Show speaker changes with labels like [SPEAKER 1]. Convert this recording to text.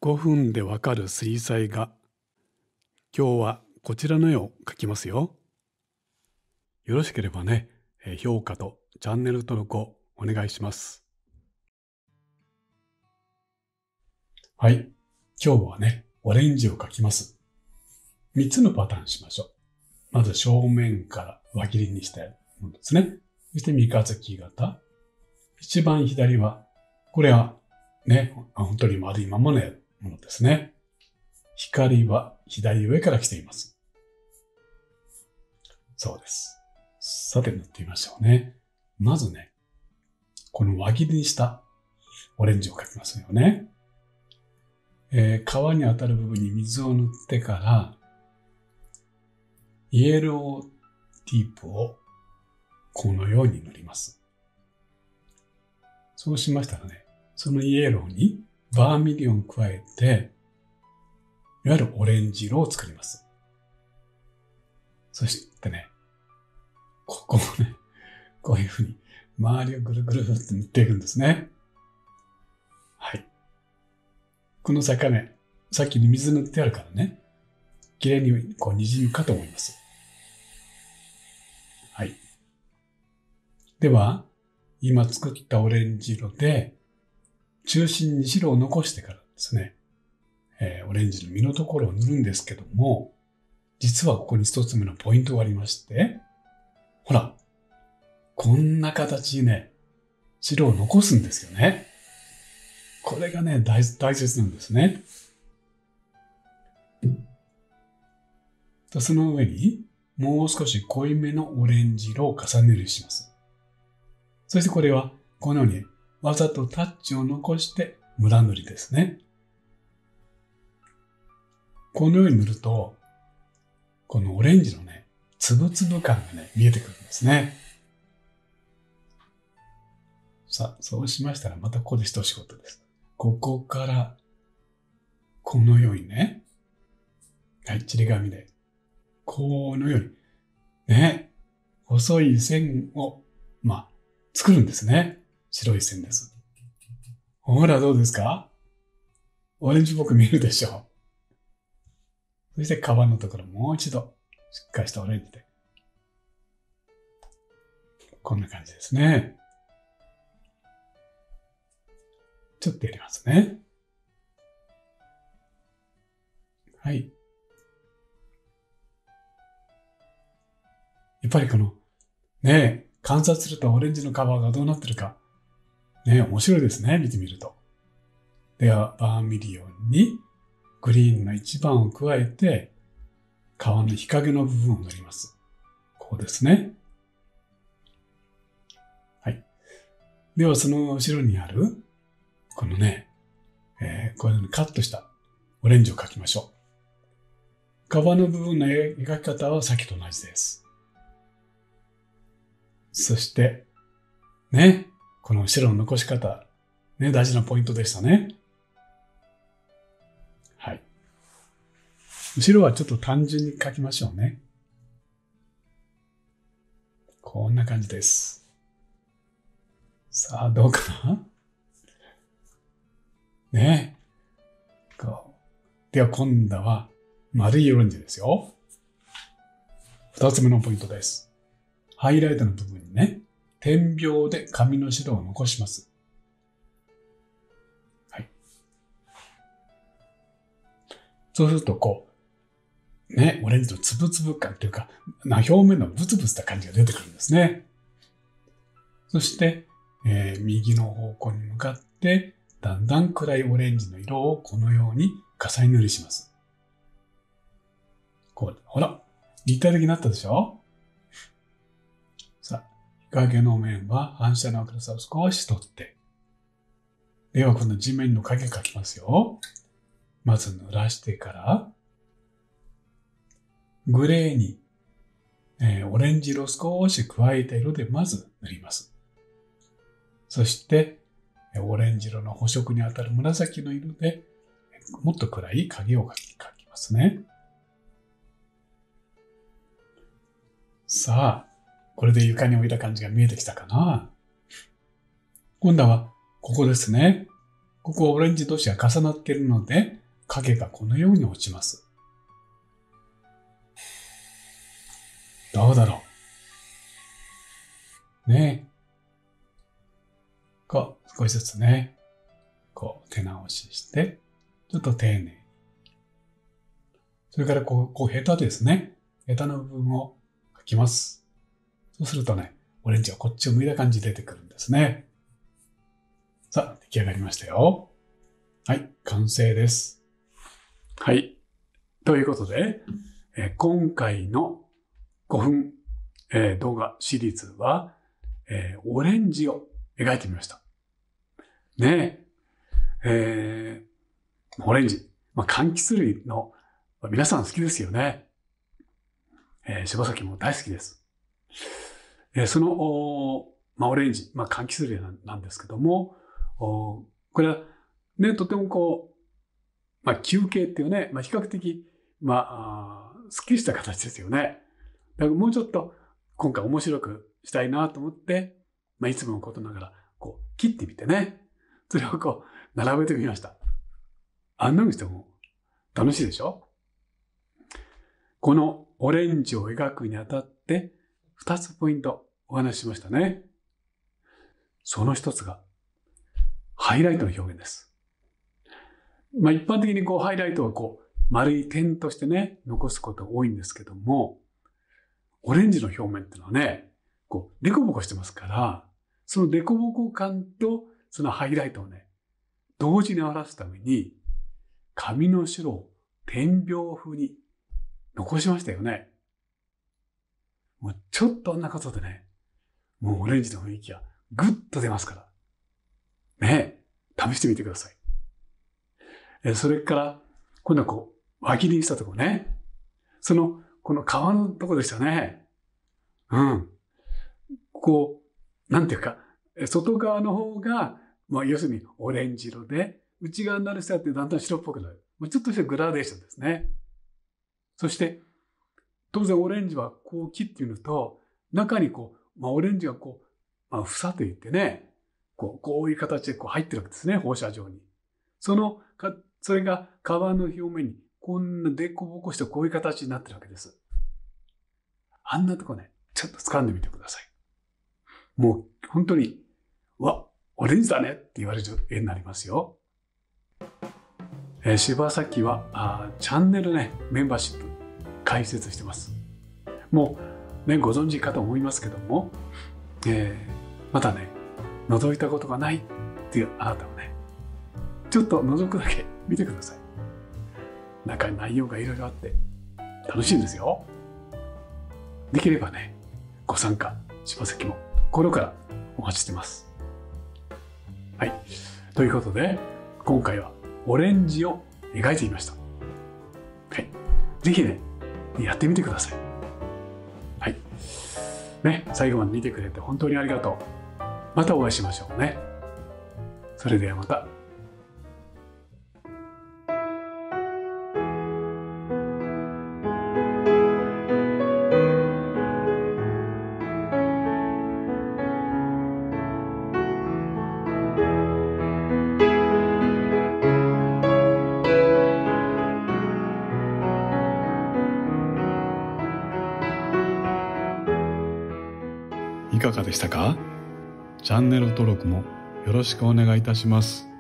[SPEAKER 1] 5分でわかる水彩画。今日はこちらの絵を描きますよ。よろしければね、評価とチャンネル登録をお願いします。はい。今日はね、オレンジを描きます。3つのパターンしましょう。まず正面から輪切りにしたものですね。そして三日月型。一番左は、これはね、本当に丸いままのものですね。光は左上から来ています。そうです。さて塗ってみましょうね。まずね、この輪切りにしたオレンジを描きますよね。皮に当たる部分に水を塗ってから、イエローティープをこのように塗ります。そうしましたらね、そのイエローにバーミリオンを加えて、いわゆるオレンジ色を作ります。そしてね、ここをね、こういうふうに周りをぐるぐるって塗っていくんですね。はい。この境目、さっきに水塗ってあるからね、きれいにこう滲むかと思います。はい。では、今作ったオレンジ色で、中心に白を残してからですね、オレンジの実のところを塗るんですけども、実はここに一つ目のポイントがありまして、ほら、こんな形にね、白を残すんですよね。これがね、大切なんですね。その上に、もう少し濃いめのオレンジ色を重ね塗りします。そしてこれは、このようにわざとタッチを残してムラ塗りですね。このように塗ると、このオレンジのね、つぶつぶ感がね、見えてくるんですね。さあ、そうしましたらまたここで一仕事です。ここから、このようにね、はい、ちり紙で、このように、ね、細い線を、作るんですね。白い線です。ほら、どうですか？オレンジっぽく見えるでしょう。そして皮のところもう一度、しっかりしたオレンジで。こんな感じですね。ちょっとやりますね。はい。やっぱりこの、ね、観察するとオレンジの皮がどうなってるか、ね、面白いですね、見てみると。では、バーミリオンにグリーンの一番を加えて、皮の日陰の部分を塗ります。こうですね。はい。では、その後ろにある、このね、こういうふうにカットしたオレンジを描きましょう。皮の部分の描き方はさっきと同じです。そして、ね、この白の残し方、ね、大事なポイントでしたね。はい。後ろはちょっと単純に描きましょうね。こんな感じです。さあ、どうかな？ね。では今度は丸いオレンジですよ。二つ目のポイントです。ハイライトの部分にね、点描で紙の白を残します。はい。そうするとね、オレンジのつぶつぶ感というか、表面のブツブツした感じが出てくるんですね。そして、右の方向に向かって、だんだん暗いオレンジの色をこのように重ね塗りします。ほら、立体的になったでしょ？さあ、日陰の面は反射の明るさを少し取って、ではこの地面の影描きますよ。まず濡らしてから、グレーに、オレンジ色を少し加えた色でまず塗ります。そして、オレンジ色の補色に当たる紫の色で、もっと暗い影を描きますね。さあ、これで床に置いた感じが見えてきたかな？今度は、ここですね。 ここオレンジ同士が重なっているので、影がこのように落ちます。どうだろう。ねえ。少しずつね、手直しして、ちょっと丁寧に。それからヘタですね。ヘタの部分を描きます。そうするとね、オレンジがこっちを向いた感じで出てくるんですね。さあ、出来上がりましたよ。はい、完成です。はい。ということで、今回の5分、動画シリーズは、オレンジを描いてみました。ねえ。オレンジ。柑橘類の皆さん好きですよね。柴崎も大好きです。その、オレンジ、柑橘類なんですけども、これはね、とても球形っていうね、比較的、すっきりした形ですよね。だからもうちょっと今回面白くしたいなと思って、いつものことながら、切ってみてね、それを並べてみました。あんなにしても楽しいでしょ？このオレンジを描くにあたって、2つポイントお話ししましたね。その一つが、ハイライトの表現です。一般的にハイライトは丸い点としてね、残すことが多いんですけども、オレンジの表面っていうのはね、デコボコしてますから、そのデコボコ感とそのハイライトをね、同時に表すために、紙の白を点描風に残しましたよね。もうちょっとあんなことでね、もうオレンジの雰囲気がぐっと出ますから。ね、試してみてください。それから、今度は輪切りにしたとこね。この皮のとこでしたね。うん。なんていうか、外側の方が、要するにオレンジ色で、内側になる人ってだんだん白っぽくなる。ちょっとしたグラデーションですね。そして、当然オレンジは切ってみると、中にオレンジが房といってね、こういう形で入ってるわけですね、放射状に。それが皮の表面にこんなデコボコしてこういう形になってるわけです。あんなとこね、ちょっと掴んでみてください。もう本当に、オレンジだねって言われる絵になりますよ。柴崎はチャンネルね、メンバーシップ開設してます。もうね、ご存知かと思いますけども、またね、覗いたことがないっていうあなたはね、ちょっと覗くだけ見てください。中に内容がいろいろあって楽しいんですよ。できればね、ご参加、柴崎も心からお待ちしてます。はい。ということで、今回はオレンジを描いてみました。はい。ぜひね、やってみてください。はい。ね、最後まで見てくれて本当にありがとう。またお会いしましょうね。それではまた。いかがでしたか？チャンネル登録もよろしくお願いいたします。